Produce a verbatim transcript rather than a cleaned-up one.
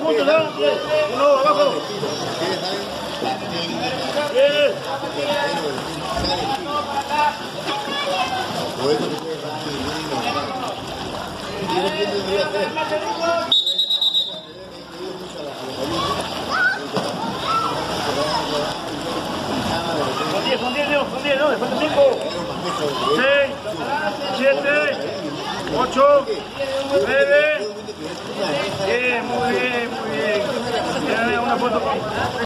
puntos, ¿no? Uno, abajo. Bien. Son diez, son diez, son diez, ¿no? Después de cinco, seis, siete, ocho, nueve. Bien, muy bien, muy bien. Una foto con...